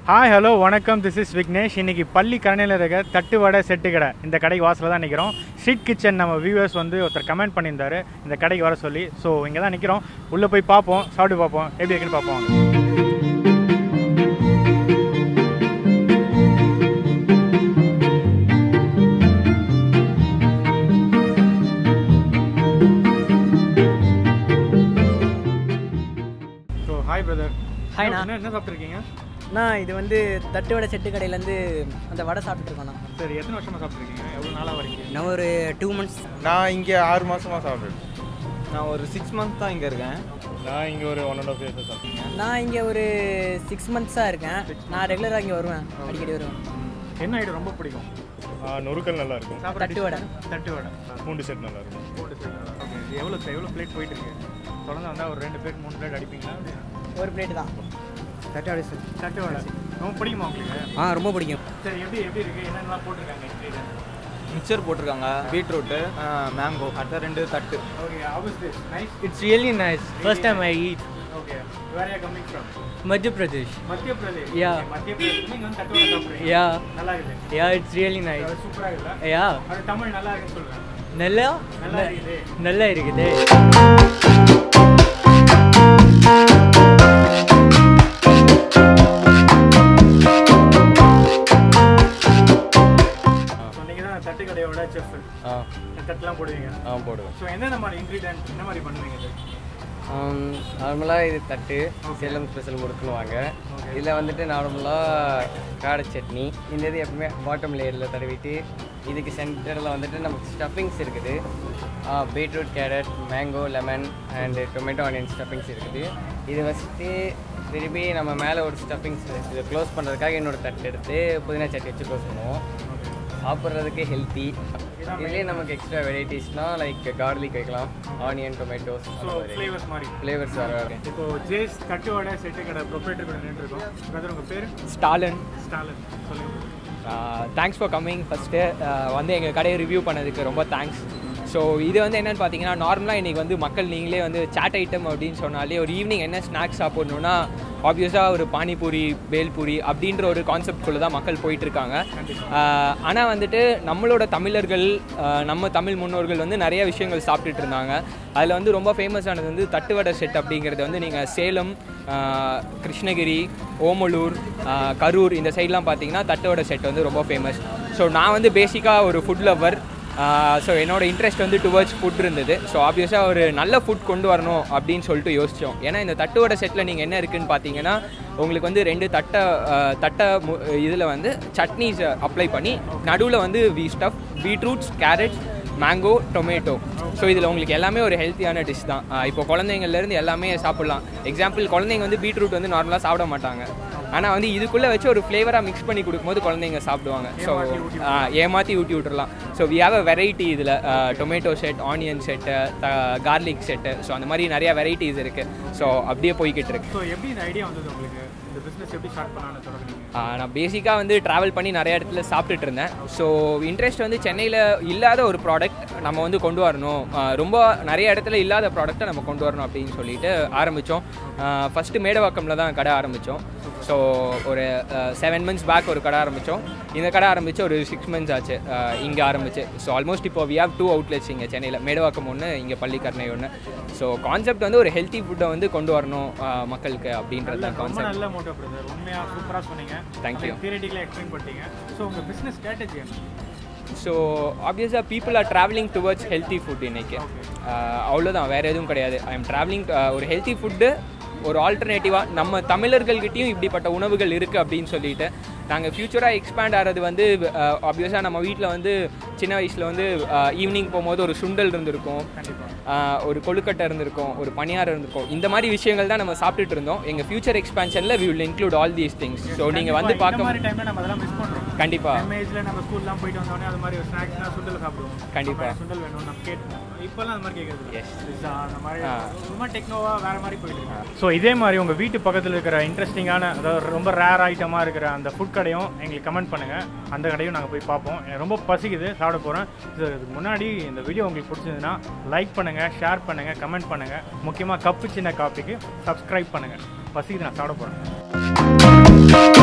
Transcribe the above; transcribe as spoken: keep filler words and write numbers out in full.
Hi hello வணக்கம், this is Vignesh. இன்றைக்கி பள்ளி கரணையில் இருக்க தட்டு வடை செட்டு கடை இந்த கடைக்கு வாசலில் தான் நிற்கிறோம். ஸ்ட்ரீட் கிச்சன் நம்ம வியூவர்ஸ் வந்து ஒருத்தர் கமெண்ட் பண்ணியிருந்தார் இந்த கடைக்கு வர சொல்லி. ஸோ இங்கே தான் நிற்கிறோம். உள்ளே போய் பார்ப்போம், சாப்பிட்டு பார்ப்போம், எப்படி இருக்குன்னு பார்ப்போம். So hi brother. ஹாய்ண்ணா. என்ன என்ன சாப்பிட்ருக்கீங்க? நான் இது வந்து தட்டு வடை செட்டு கடையிலேருந்து அந்த வடை சாப்பிட்டுருக்கேண்ணா. சரி, எத்தனை வருஷமாக சாப்பிட்ருக்கீங்க? எவ்வளோ நாளாக வரீங்க? நான் ஒரு டூ மந்த்ஸ். நான் இங்கே ஆறு மாதமாக சாப்பிட்றேன். நான் ஒரு சிக்ஸ் மந்த் தான் இங்கே இருக்கேன். நான் இங்கே ஒரு ஒன் அண்ட் ஆஃப் இயர்ஸ் சாப்பிட்டேன். நான் இங்கே ஒரு சிக்ஸ் மந்த்ஸாக இருக்கேன். நான் ரெகுலராக இங்கே வருவேன், அடிக்கடி வருவேன். என்ன ஐட்டம் ரொம்ப பிடிக்கும்? நொறுக்கல் நல்லா இருக்கும். தட்டு வடை. தட்டு வடை பூண்டு செட் நல்லா இருக்கும். போட்டு சார். ஓகே, எவ்வளோ எவ்வளோ பிளேட் போயிட்டு இருக்கு? தொடர்ந்து வந்தால் ஒரு ரெண்டு பிளேட் மூணு பிளேட் அடிப்பீங்களா? ஒரு பிளேட் தான் தட்டு வடை சார். தட்டு வடை ரொம்ப பிடிக்குமா உங்களுக்கு? ஆ, ரொம்ப பிடிக்கும். சரி, எப்படி எப்படி இருக்குது? என்னென்னலாம் போட்டிருக்காங்க இன்க்ரீடியன்ட்? மிக்சர் போட்டிருக்காங்க, பீட்ரூட்டு, மேங்கோ, அடுத்த ரெண்டு தட்டு. Okay, how is this? Nice? It's really nice. First time I eat. Okay. Where are you coming from? Madhya Pradesh. மத்திய பிரதேஷ். Yeah. மத்திய பிரதேஷ். நீங்க வந்து தட்டு வடை சாப்பிடுறீங்க? Yeah. நல்லா இருக்குது. Yeah, it's really nice. சூப்பரா இருக்குல்ல? Yeah. அது தமிழ் நல்லா இருக்குன்னு சொல்றேன். நல்லா நல்லா இருக்குது. நல்லா இருக்குது. தட்டு கடையோட செஃப். ஆ தட்டுலாம் போடுவீங்க? ஆ போடுவேன். ஸோ என்னென்ன மாதிரி இன்க்ரீடியன்ட் என்ன மாதிரி பண்ணுவீங்க இது? நார்மலாக இது தட்டு சேலம் ஸ்பெஷல் முறுக்குனுவாங்க. இதில் வந்துட்டு நார்மலாக காடை சட்னி, இந்த இது எப்பவுமே பாட்டம் லேயரில் தடவிட்டு இதுக்கு சென்டரில் வந்துட்டு நமக்கு ஸ்டஃபிங்ஸ் இருக்குது. Beetroot, carrot, mango, lemon and tomato onion stuffings இருக்குது. இது வச்சுட்டு திருப்பி நம்ம மேலே ஒரு ஸ்டஃபிங்ஸ் இதை க்ளோஸ் பண்ணுறதுக்காக இன்னொரு தட்டு எடுத்து புதினா சட்னி வச்சு க்ளோஸ் பண்ணுவோம். சாப்பிட்றதுக்கு ஹெல்த்தி. இதுலேயே நமக்கு எக்ஸ்ட்ரா வெரைட்டிஸ்னால் லைக் கார்லிக் வைக்கலாம், ஆனியன், டொமேட்டோஸ், ஃப்ளேவர்ஸ் மாதிரி ஃப்ளேவர்ஸ் வர. இப்போ ஜேஸ் தட்டு வடை செட்டு கடை ப்ரொப்ரைட்டர் கூட நின்றுருக்கோம். பிரதர், உங்கள் பேர்? ஸ்டாலின். ஸ்டாலின். சொல்லுங்கள். Thanks for coming. ஃபஸ்ட்டு வந்து எங்கள் கடையை ரிவ்யூ பண்ணதுக்கு ரொம்ப தேங்க்ஸ். ஸோ இது வந்து என்னென்னு பார்த்தீங்கன்னா, நார்மலாக இன்றைக்கி வந்து மக்கள் நீங்களே வந்து சாட் ஐட்டம் அப்படின்னு சொன்னாலே ஒரு ஈவினிங் என்ன ஸ்நாக்ஸ் சாப்பிட்ணுன்னா ஆப்வியஸாக ஒரு பானிபூரி, பேல்பூரி அப்படின்ற ஒரு கான்செப்ட்குள்ளே தான் மக்கள் போயிட்டுருக்காங்க. ஆனால் வந்துட்டு நம்மளோட தமிழர்கள், நம்ம தமிழ் முன்னோர்கள் வந்து நிறைய விஷயங்கள் சாப்பிட்டுட்டு இருந்தாங்க. அதில் வந்து ரொம்ப ஃபேமஸானது வந்து தட்டுவடை செட் அப்படிங்கிறது வந்து நீங்கள் சேலம், கிருஷ்ணகிரி, ஓமலூர், கரூர் இந்த சைட்லாம் பார்த்தீங்கன்னா தட்டுவடை செட் வந்து ரொம்ப ஃபேமஸ். ஸோ நான் வந்து பேசிக்காக ஒரு ஃபுட் லவர். ஸோ என்னோடய இன்ட்ரெஸ்ட் வந்து டுவர்ட்ஸ் ஃபுட் இருந்தது. ஸோ ஆப்வியஸாக ஒரு நல்ல ஃபுட் கொண்டு வரணும் அப்படின்னு சொல்லிட்டு யோசித்தோம். ஏன்னா இந்த தட்டுவடை செட்டில் நீங்கள் என்ன இருக்குதுன்னு பார்த்தீங்கன்னா, உங்களுக்கு வந்து ரெண்டு தட்டை தட்டை இதில் வந்து சட்னிஸ் அப்ளை பண்ணி நடுவில் வந்து we stuff beetroots, carrots, mango, tomato. So இதில் உங்களுக்கு எல்லாமே ஒரு ஹெல்த்தியான டிஷ் தான். இப்போ குழந்தைங்கள்லேருந்து எல்லாமே சாப்பிட்லாம். எக்ஸாம்பிள், குழந்தைங்க வந்து பீட்ரூட் வந்து நார்மலாக சாப்பிட மாட்டாங்க. ஆனால் வந்து இதுக்குள்ளே வச்சு ஒரு ஃப்ளேவராக மிக்ஸ் பண்ணி கொடுக்கும்போது குழந்தைங்க சாப்பிடுவாங்க. ஸோ ஏமாற்றி ஊட்டி விட்டுறலாம். So we have a variety இதில் tomato set, onion set, garlic set. So அந்த மாதிரி நிறையா வெரைட்டிஸ் இருக்குது. ஸோ அப்படியே போய்கிட்டு இருக்கு. ஸோ எப்படி இந்த ஐடியா வந்தது உங்களுக்கு? இந்த பிஸ்னஸ் எப்படி ஸ்டார்ட் பண்ணலான்னு தொடங்குனீங்க? நான் பேசிக்காக வந்து ட்ராவல் பண்ணி நிறைய இடத்துல சாப்பிட்டுட்டு இருந்தேன். ஸோ இன்ட்ரெஸ்ட் வந்து சென்னையில் இல்லாத ஒரு ப்ராடக்ட் நம்ம வந்து கொண்டு வரணும், ரொம்ப நிறைய இடத்துல இல்லாத ப்ராடக்ட்டை நம்ம கொண்டு வரணும் அப்படின்னு சொல்லிட்டு ஆரம்பித்தோம். ஃபஸ்ட்டு மேடவாக்கமில் தான் கடை ஆரம்பித்தோம். ஸோ ஒரு செவன் மந்த்ஸ் பேக் ஒரு கடை ஆரம்பித்தோம். இந்த கடை ஆரம்பித்து ஒரு சிக்ஸ் மந்த்ஸ் ஆச்சு இங்கே ஆரம்பிச்சு. ஸோ ஆல்மோஸ்ட் இப்போ வி ஹேவ் டூ அவுட்லெட்ஸ் இங்கே சென்னையில், மேடவாக்கம் ஒன்று, இங்கே பள்ளிக்கரணை ஒன்று. ஸோ கான்செப்ட் வந்து ஒரு ஹெல்த்தி ஃபுட்டை வந்து கொண்டு வரணும் மக்களுக்கு அப்படின்றது தான் கான்செப்ட். நல்ல மோட்டோ பிரதர், உண்மையாக சூப்பராக சொன்னீங்க. தேங்க்யூ. தியரிட்டிக்கலாக எக்ஸ்பிளைன் பண்ணிட்டீங்க. ஸோ உங்கள் பிஸ்னஸ் ஸ்ட்ராட்டஜி என்ன? ஸோ ஆப்வியஸாக people are travelling towards healthy food இன்றைக்கி. அவ்வளோதான், வேறு எதுவும் கிடையாது. ஐ எம் ட்ராவலிங் ஒரு ஹெல்த்தி ஃபுட்டு, ஒரு ஆல்டர்னேட்டிவாக நம்ம தமிழர்கள்கிட்டையும் இப்படிப்பட்ட உணவுகள் இருக்குது அப்படின்னு சொல்லிட்டு நாங்கள் ஃப்யூச்சராக எக்ஸ்பேண்ட் ஆகிறது வந்து ஆப்வியஸாக நம்ம வீட்டில் வந்து சின்ன வயசில் வந்து ஈவினிங் போகும்போது ஒரு சுண்டல் இருந்திருக்கும், ஒரு கொழுக்கட்டை இருந்திருக்கும், ஒரு பணியாரம் இருந்திருக்கும். இந்த மாதிரி விஷயங்கள் தான் நம்ம சாப்பிட்டுட்டு இருந்தோம். எங்கள் ஃபியூச்சர் எக்ஸ்பேன்ஷனில் we will include all these things. So நீங்கள் வந்து பார்க்க கண்டிப்பாக நம்ம ஸ்கூல்லாம் போயிட்டு வந்தோடனே அது மாதிரி ஸ்நாக்ஸ்னா சுண்டல் சாப்பிடுவோம். கண்டிப்பாக சுண்டல் வேணும் நம்ம கேட்டோம். இப்போல்லாம் அந்த மாதிரி கேட்குறது. எஸ், அந்த மாதிரி ரொம்ப டெக்னோவாக வேறு மாதிரி போயிட்டு இருக்கு. ஸோ இதே மாதிரி உங்கள் வீட்டு பக்கத்தில் இருக்கிற இன்ட்ரெஸ்டிங்கான, அதாவது ரொம்ப ரேர் ஐட்டமாக இருக்கிற அந்த ஃபுட் கடையும் எங்களுக்கு கமெண்ட் பண்ணுங்கள். அந்த கடையும் நாங்கள் போய் பார்ப்போம். எனக்கு ரொம்ப பசிக்குது, சாப்பிட போகிறேன். ஸோ இதுக்கு முன்னாடி இந்த வீடியோ உங்களுக்கு பிடிச்சதுன்னா லைக் பண்ணுங்கள், ஷேர் பண்ணுங்கள், கமெண்ட் பண்ணுங்கள். முக்கியமாக கப்பு சின்ன காப்பிக்கு சப்ஸ்கிரைப் பண்ணுங்கள். பசிக்குது, நான் சாப்பிட போகிறேன்.